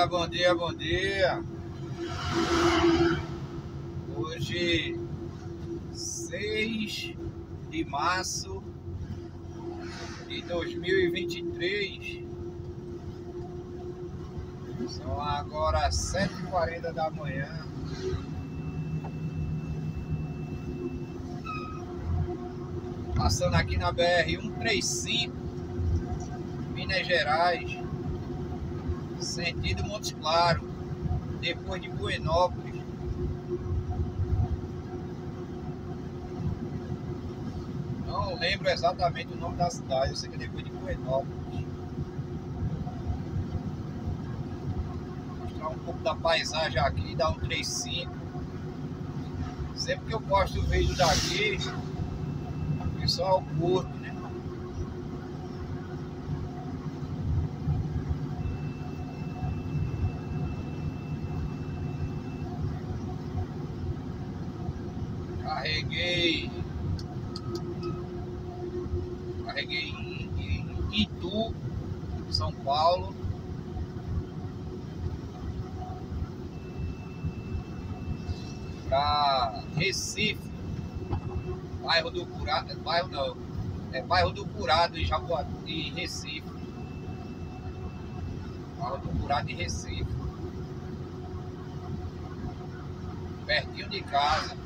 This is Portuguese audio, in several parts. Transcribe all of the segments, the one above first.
dia, bom dia, bom dia. Hoje, 6 de março de 2023. São agora 7h40 da manhã. Passando aqui na BR-135, Minas Gerais, sentido Montes Claros, depois de Buenópolis. Não lembro exatamente o nome da cidade, eu sei que é depois de Buenópolis. Vou mostrar um pouco da paisagem aqui da 135. Sempre que eu posto o vídeo daqui, o pessoal curte, né? Carreguei em Itu, São Paulo. Para Recife, bairro do Curado, bairro não, é bairro do Curado em Jaboatão, Recife. Bairro do Curado em Recife. Pertinho de casa.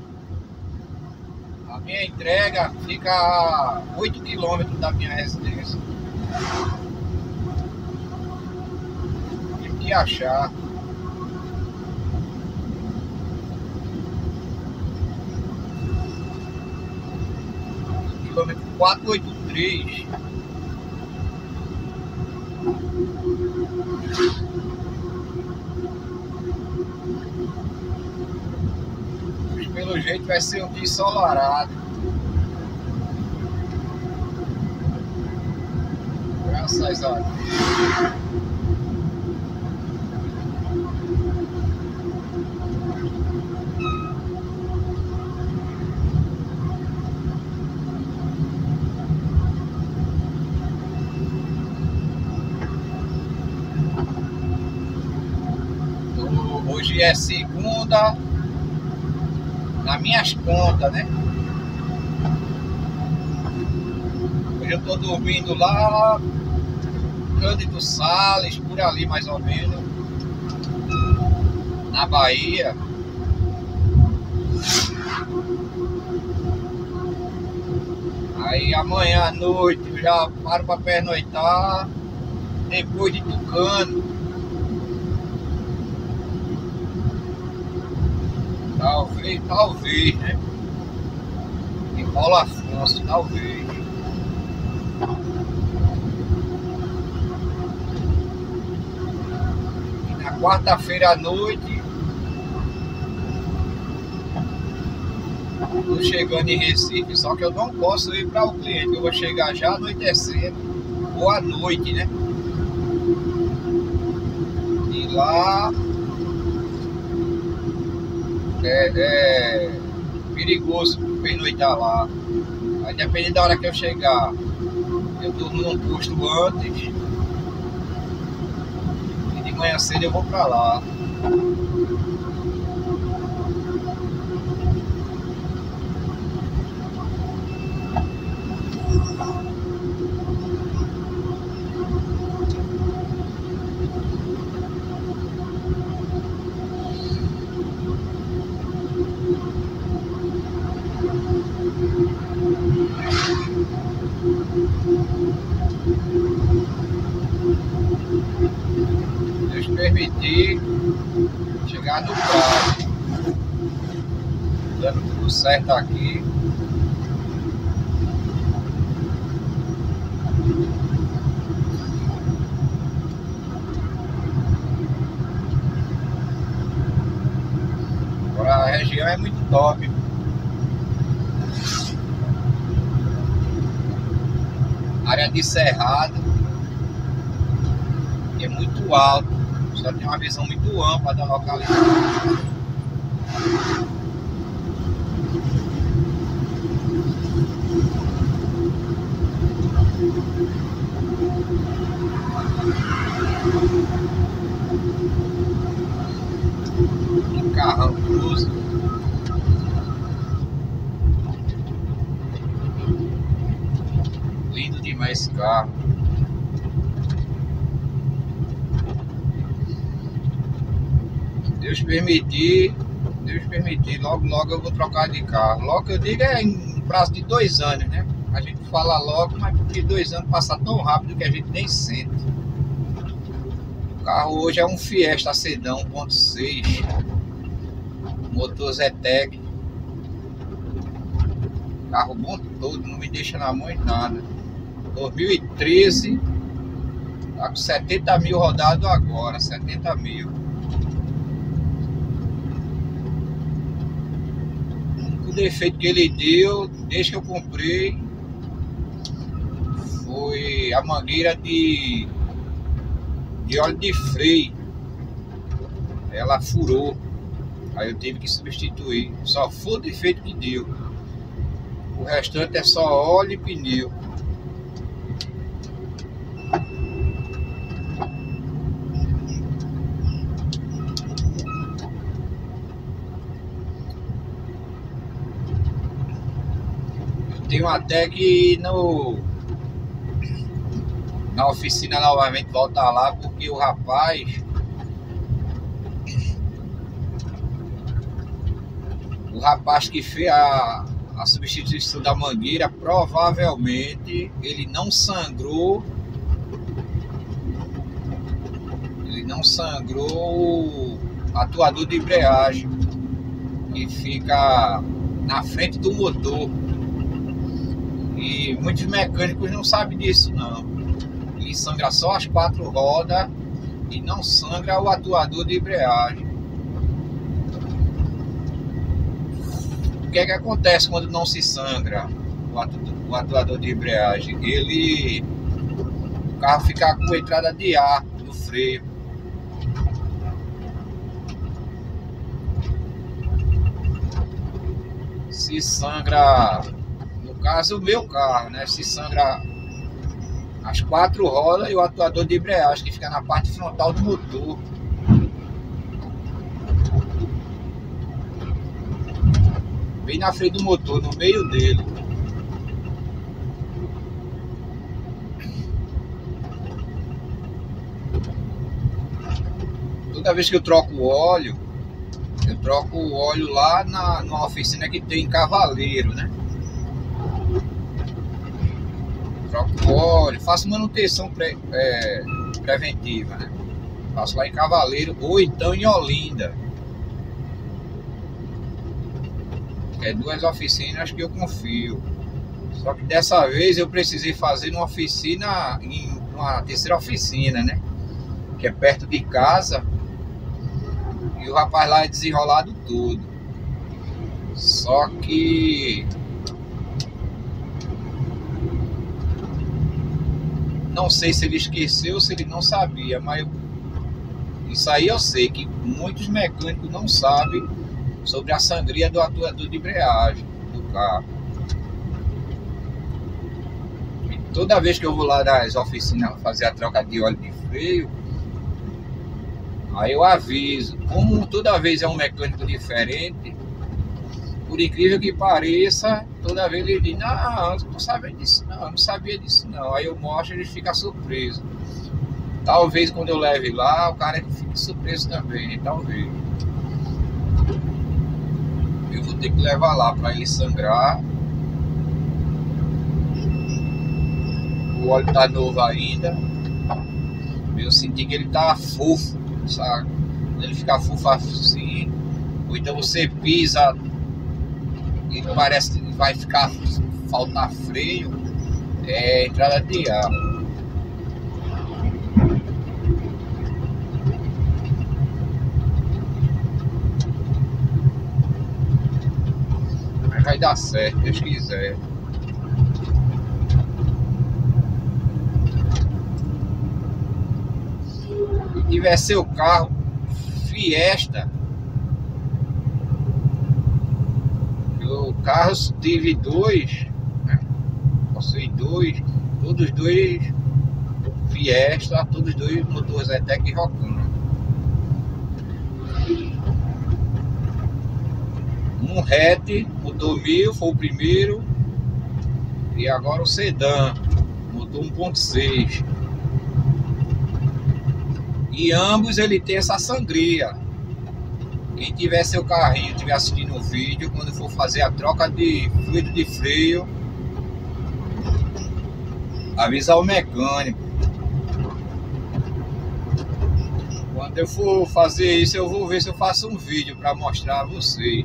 A minha entrega fica a 8 km da minha residência. Tive que achar. Quilômetro 483. Pelo jeito vai ser um dia ensolarado. Graças a Deus. Hoje é segunda. Nas minhas contas, né? Hoje eu tô dormindo lá, Cândido Sales, por ali mais ou menos, na Bahia. Aí amanhã à noite eu já paro para pernoitar, depois de Tucano. Talvez, né? Em Paulo Afonso, talvez. E na quarta-feira à noite, tô chegando em Recife, só que eu não posso ir para o cliente, eu vou chegar já anoitecendo, ou à noite, né? E lá é perigoso pernoitar lá. Aí depende da hora que eu chegar, eu durmo num posto antes e de manhã cedo eu vou pra lá. Deus permitir chegar no prazo, dando tudo certo aqui. Agora a região é muito top. Área de cerrado, é muito alto, só tem uma visão muito ampla da localidade. maravilhoso. Lindo demais esse carro. Deus permitir, logo eu vou trocar de carro. Logo que eu digo é em prazo de 2 anos, né? A gente fala logo, mas porque 2 anos passa tão rápido que a gente nem sente. O carro hoje é um Fiesta sedã 1.6, motor Zetec. Carro bom todo, não me deixa na mão em nada. 2013, tá com 70 mil rodado agora, 70 mil. O defeito que ele deu, desde que eu comprei, foi a mangueira de óleo de freio. Ela furou, aí eu tive que substituir. Só foi o defeito que deu. O restante é só óleo e pneu. Tenho até que na oficina novamente voltar lá, porque o rapaz que fez a substituição da mangueira, provavelmente ele não sangrou o atuador de embreagem que fica na frente do motor. E muitos mecânicos não sabem disso não. Ele sangra só as 4 rodas e não sangra o atuador de embreagem. O que é que acontece quando não se sangra o atuador de embreagem? O carro fica com entrada de ar no freio. Se sangra, no caso o meu carro, né? Se sangra as 4 rodas e o atuador de embreagem, que fica na parte frontal do motor. Bem na frente do motor, no meio dele. Toda vez que eu troco o óleo lá numa oficina que tem em Cavaleiro, né? Troco o óleo, faço manutenção preventiva, né? Faço lá em Cavaleiro ou então em Olinda. É 2 oficinas que eu confio. Só que dessa vez eu precisei fazer numa oficina, em uma terceira oficina, né? Que é perto de casa. E o rapaz lá é desenrolado tudo. Só que não sei se ele esqueceu ou se ele não sabia, mas isso aí eu sei que muitos mecânicos não sabem sobre a sangria do atuador de embreagem do carro. E toda vez que eu vou lá nas oficinas fazer a troca de óleo de freio, aí eu aviso. Como toda vez é um mecânico diferente, por incrível que pareça, toda vez ele diz: não, não sabia disso não, não sabia disso não. Aí eu mostro e ele fica surpreso. Talvez quando eu leve lá, o cara fique surpreso também, talvez. Eu vou ter que levar lá para ele sangrar. O óleo tá novo ainda. Eu senti que ele tá fofo, sabe? Quando ele fica fofo assim, ou então você pisa, ele parece que vai faltar freio, é entrada de ar. Mas vai dar certo, Deus quiser. Se tiver seu carro Fiesta, o carro tive 2, né? Possui 2, todos 2 Fiesta, todos 2 motores Zetec e Rocana. Um hatch, motor 1000, foi o primeiro. E agora o sedã, motor 1.6. E ambos ele tem essa sangria. Quem tiver seu carrinho, estiver assistindo o vídeo, quando for fazer a troca de fluido de freio, avisa o mecânico. Quando eu for fazer isso, eu vou ver se eu faço um vídeo para mostrar a vocês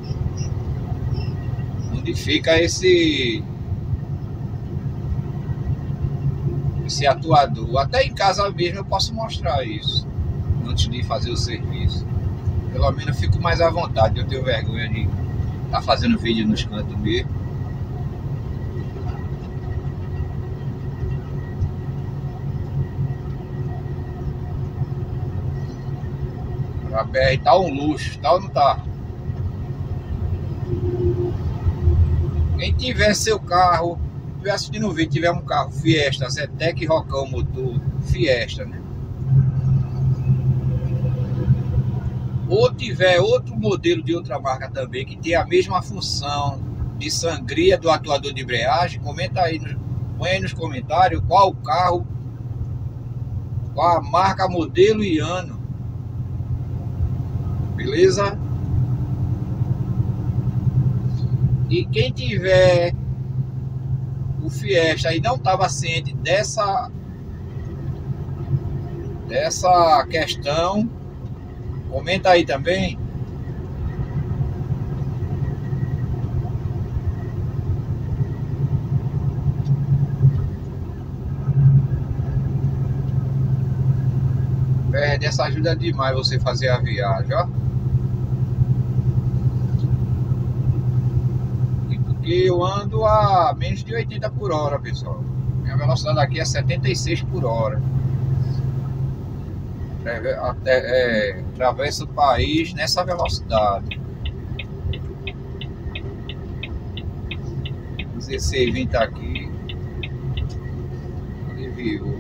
onde fica esse atuador. Até em casa mesmo eu posso mostrar isso antes de fazer o serviço. Pelo menos eu fico mais à vontade. Eu tenho vergonha de estar fazendo vídeo nos cantos mesmo. A BR tá um luxo, tá ou não tá? Quem tiver seu carro, estiver assistindo o vídeo, tiver um carro Fiesta, Zetec Rocão motor Fiesta, né? Ou tiver outro modelo de outra marca também que tem a mesma função de sangria do atuador de embreagem, comenta aí, põe aí nos comentários qual o carro, qual a marca, modelo e ano. Beleza? E quem tiver o Fiesta e não estava ciente dessa questão, comenta aí também. Perde, essa ajuda demais você fazer a viagem, ó. Porque eu ando a menos de 80 por hora, pessoal. Minha velocidade aqui é 76 por hora. Atravessa o país nessa velocidade. 1620 aqui. Aliviou.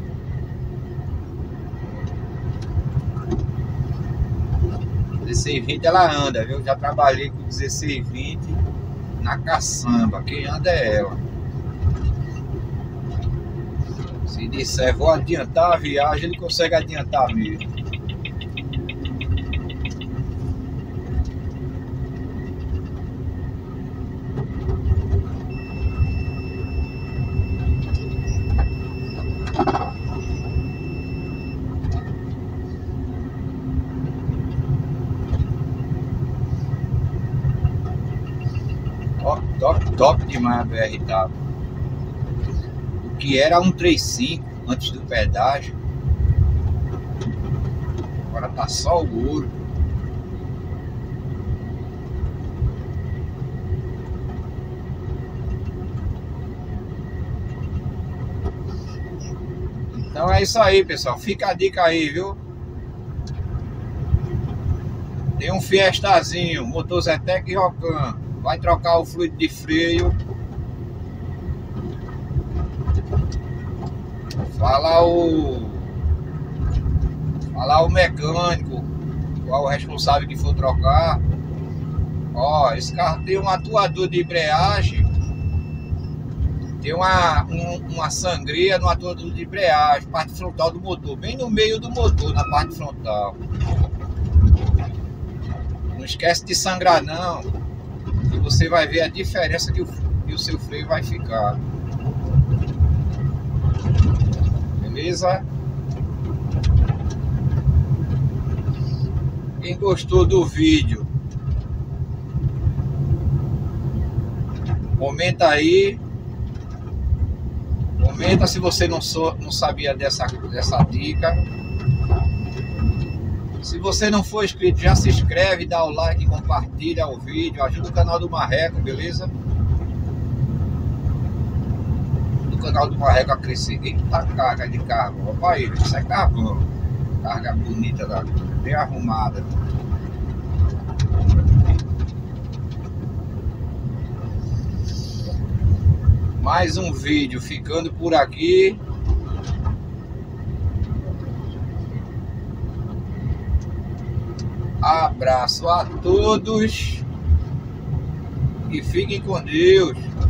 A 1620 ela anda, viu? Já trabalhei com 1620 na caçamba. Quem anda é ela. Se disser vou adiantar a viagem, ele consegue adiantar mesmo. Ó, top demais a BR, tá? Que era 135 antes do pedágio, agora tá só o ouro. Então é isso aí, pessoal, fica a dica aí, viu? Tem um Fiestazinho, motor Zetec Rocão, vai trocar o fluido de freio. Falar o mecânico, qual o responsável que for trocar. Ó, esse carro tem um atuador de embreagem, tem uma sangria no atuador de embreagem, parte frontal do motor, bem no meio do motor, na parte frontal. Não esquece de sangrar não, que você vai ver a diferença que o seu freio vai ficar. Beleza? Quem gostou do vídeo, comenta aí. Comenta se você não sabia dessa dica. Se você não for inscrito, já se inscreve, dá o like, compartilha o vídeo, ajuda o canal do Marreco, beleza? O canal do Marreco a crescer. Eita carga de carvão, olha aí, isso é carvão. Carga bonita, bem arrumada. Mais um vídeo ficando por aqui. Abraço a todos. E fiquem com Deus.